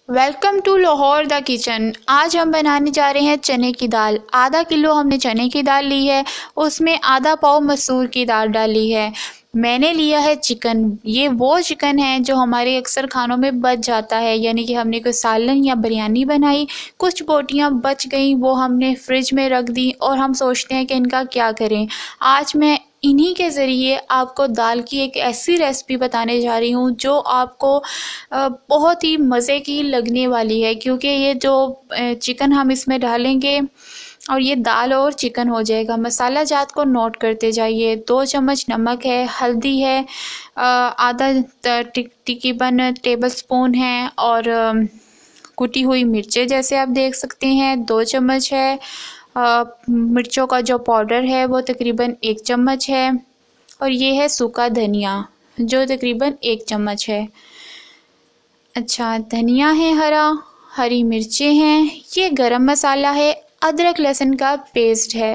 Welcome to Lahore the kitchen. आज हम बनाने जा रहे हैं चने की दाल। आधा किलो हमने चने की दाल ली है, उसमें आधा पाव मसूर की दाल डाली है। मैंने लिया है चिकन। ये वो चिकन है जो हमारे अक्सर खानों में बच जाता है, यानी कि हमने कोई सालन या बिरयानी बनाई, कुछ बोटियां बच गई, वो हमने फ्रिज में रख दी और हम सोचते हैं कि इनका क्या करें। आज मैं इन्हीं के ज़रिए आपको दाल की एक ऐसी रेसिपी बताने जा रही हूँ जो आपको बहुत ही मज़े की लगने वाली है, क्योंकि ये जो चिकन हम इसमें डालेंगे और ये दाल और चिकन हो जाएगा। मसाला जात को नोट करते जाइए। 2 चम्मच नमक है, हल्दी है, आधा तकरीबन टेबल स्पून है, और कुटी हुई मिर्चें जैसे आप देख सकते हैं 2 चम्मच है। मिर्चों का जो पाउडर है वो तकरीबन 1 चम्मच है, और ये है सूखा धनिया जो तकरीबन 1 चम्मच है। अच्छा, धनिया है हरी मिर्चें हैं, ये गरम मसाला है, अदरक लहसुन का पेस्ट है।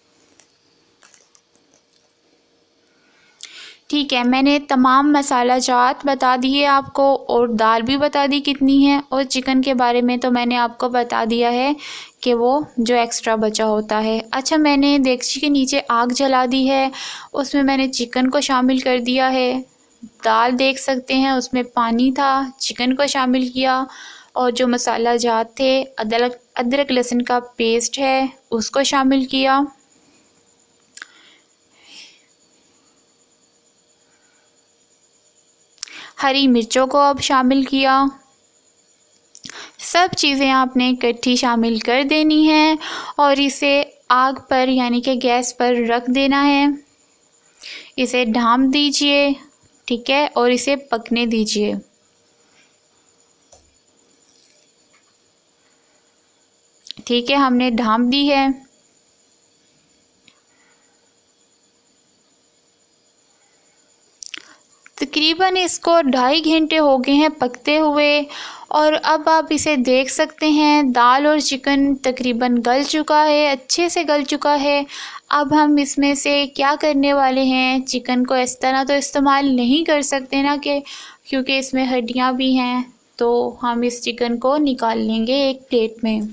ठीक है, मैंने तमाम मसाला जात बता दिए आपको, और दाल भी बता दी कितनी है, और चिकन के बारे में तो मैंने आपको बता दिया है कि वो जो एक्स्ट्रा बचा होता है। अच्छा, मैंने देगची के नीचे आग जला दी है, उसमें मैंने चिकन को शामिल कर दिया है। दाल देख सकते हैं उसमें पानी था, चिकन को शामिल किया, और जो मसाला जात थे, अदरक लहसुन का पेस्ट है उसको शामिल किया। हरी मिर्चों को अब शामिल किया। सब चीज़ें आपने इकट्ठी शामिल कर देनी है और इसे आग पर यानी कि गैस पर रख देना है। इसे ढाँप दीजिए, ठीक है, और इसे पकने दीजिए। ठीक है, हमने ढाँप दी है। तकरीबन इसको 2.5 घंटे हो गए हैं पकते हुए, और अब आप इसे देख सकते हैं दाल और चिकन तकरीबन गल चुका है, अच्छे से गल चुका है। अब हम इसमें से क्या करने वाले हैं, चिकन को इस तरह तो इस्तेमाल नहीं कर सकते ना, कि क्योंकि इसमें हड्डियां भी हैं, तो हम इस चिकन को निकाल लेंगे एक प्लेट में।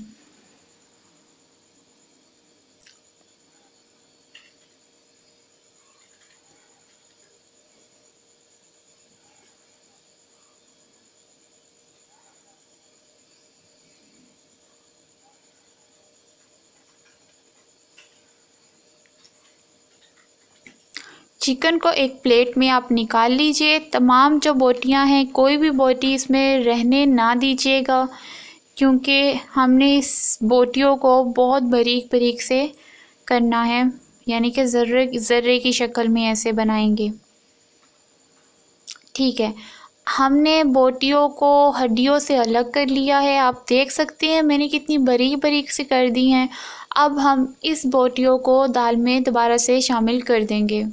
चिकन को एक प्लेट में आप निकाल लीजिए। तमाम जो बोटियां हैं, कोई भी बोटी इसमें रहने ना दीजिएगा, क्योंकि हमने इस बोटियों को बहुत बारीक बारीक से करना है, यानी कि ज़र्रे की शक्ल में ऐसे बनाएंगे। ठीक है, हमने बोटियों को हड्डियों से अलग कर लिया है। आप देख सकते हैं मैंने कितनी बारीक बारीक से कर दी हैं। अब हम इस बोटियों को दाल में दोबारा से शामिल कर देंगे।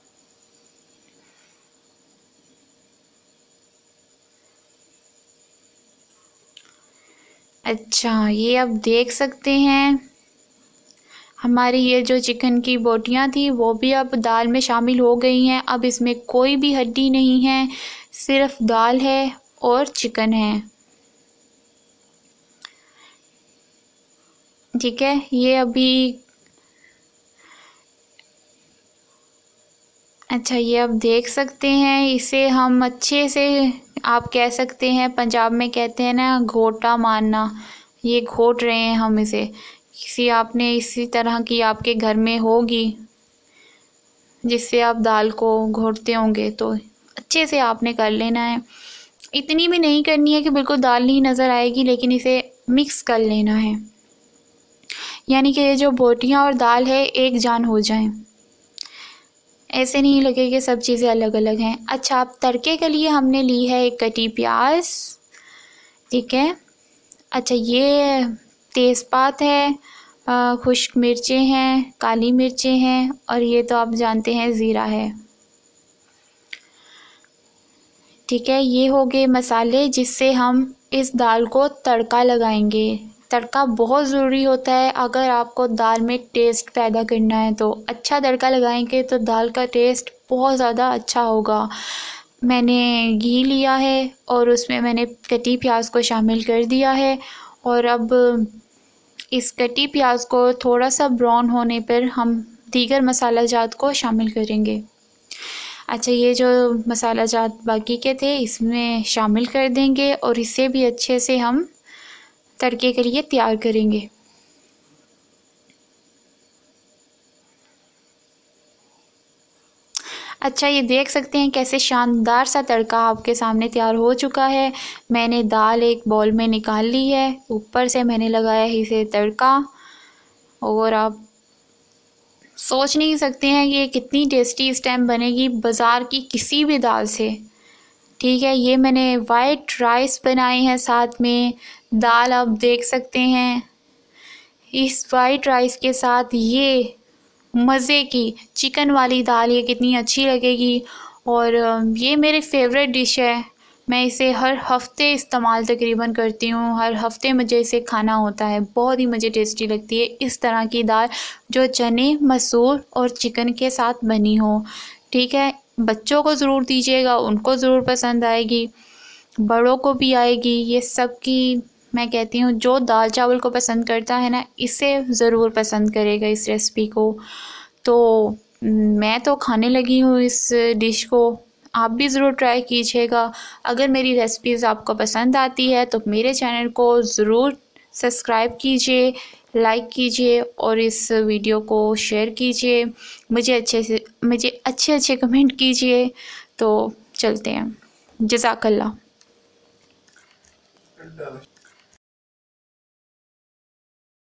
अच्छा, ये आप देख सकते हैं हमारी ये जो चिकन की बोटियां थी वो भी अब दाल में शामिल हो गई हैं। अब इसमें कोई भी हड्डी नहीं है, सिर्फ दाल है और चिकन है। ठीक है, ये अभी अच्छा, ये आप देख सकते हैं, इसे हम अच्छे से, आप कह सकते हैं पंजाब में कहते हैं ना घोटा मारना, ये घोट रहे हैं हम इसे। किसी आपने इसी तरह की आपके घर में होगी जिससे आप दाल को घोटते होंगे, तो अच्छे से आपने कर लेना है। इतनी भी नहीं करनी है कि बिल्कुल दाल नहीं नज़र आएगी, लेकिन इसे मिक्स कर लेना है, यानी कि ये जो बोटियां और दाल है एक जान हो जाएं। ऐसे नहीं लगे कि सब चीज़ें अलग अलग हैं। अच्छा, अब तड़के के लिए हमने ली है एक कटी प्याज, ठीक है। अच्छा, ये तेज़पात है, खुश्क मिर्चें हैं, काली मिर्चें हैं, और ये तो आप जानते हैं ज़ीरा है। ठीक है, ये हो गए मसाले जिससे हम इस दाल को तड़का लगाएंगे। तड़का बहुत ज़रूरी होता है, अगर आपको दाल में टेस्ट पैदा करना है तो अच्छा तड़का लगाएंगे तो दाल का टेस्ट बहुत ज़्यादा अच्छा होगा। मैंने घी लिया है और उसमें मैंने कटी प्याज को शामिल कर दिया है। और अब इस कटी प्याज को थोड़ा सा ब्राउन होने पर हम दीगर मसाला जात को शामिल करेंगे। अच्छा, ये जो मसाला जात बाकी के थे इसमें शामिल कर देंगे और इसे भी अच्छे से हम तड़के के लिए तैयार करेंगे। अच्छा, ये देख सकते हैं कैसे शानदार सा तड़का आपके सामने तैयार हो चुका है। मैंने दाल एक बाउल में निकाल ली है, ऊपर से मैंने लगाया है इसे तड़का। और आप सोच नहीं सकते हैं कि ये कितनी टेस्टी इस टाइम बनेगी बाज़ार की किसी भी दाल से। ठीक है, ये मैंने वाइट राइस बनाए हैं, साथ में दाल आप देख सकते हैं। इस वाइट राइस के साथ ये मज़े की चिकन वाली दाल ये कितनी अच्छी लगेगी। और ये मेरी फेवरेट डिश है। मैं इसे हर हफ्ते इस्तेमाल तकरीबन करती हूँ, हर हफ्ते मुझे इसे खाना होता है। बहुत ही मुझे टेस्टी लगती है इस तरह की दाल जो चने, मसूर और चिकन के साथ बनी हो। ठीक है, बच्चों को ज़रूर दीजिएगा, उनको ज़रूर पसंद आएगी, बड़ों को भी आएगी। ये सब की मैं कहती हूँ जो दाल चावल को पसंद करता है ना, इसे ज़रूर पसंद करेगा इस रेसिपी को। तो मैं तो खाने लगी हूँ इस डिश को, आप भी ज़रूर ट्राई कीजिएगा। अगर मेरी रेसिपीज़ आपको पसंद आती है तो मेरे चैनल को ज़रूर सब्सक्राइब कीजिए, लाइक कीजिए और इस वीडियो को शेयर कीजिए। मुझे अच्छे अच्छे कमेंट कीजिए। तो चलते हैं, जज़ाकल्लाह।